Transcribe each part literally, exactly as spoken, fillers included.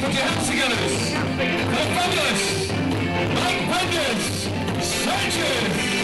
Put your hands together. The fabulous Mike Pender Searchers.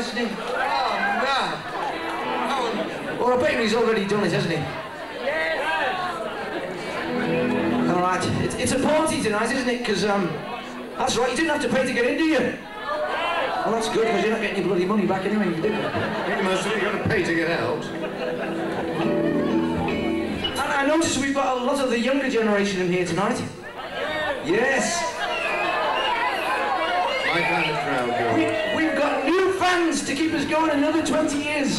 nice, isn't he? Oh, man. Well, I bet he's already done it, hasn't he? All right, it, it's a party tonight, isn't it? Because, um, that's right, you didn't have to pay to get in, do you? Well, that's good, because you're not getting your bloody money back anyway, you did. Make most of it, you've got to pay to get out. And I noticed we've got a lot of the younger generation in here tonight. Yes. My kind of crowd, girl. We, we've got new fans to keep us going another twenty years.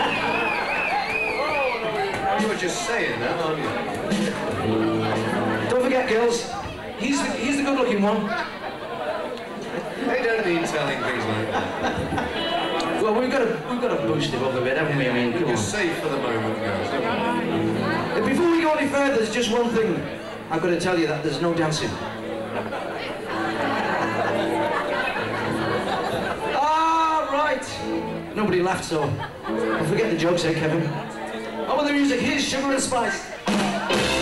You were just saying that, aren't you? Don't forget, girls, he's the, he's the good-looking one. They don't need telling things like that. Well, we've got to we've got to boost him up a bit, haven't we? I mean, come You're on. safe for the moment, girls. Don't worry. Before we go any further, there's just one thing I've got to tell you, that there's no dancing. Ah, right. Nobody laughed, so I'll forget the jokes, eh, Kevin? Oh, well, the music. Here's Sugar and Spice.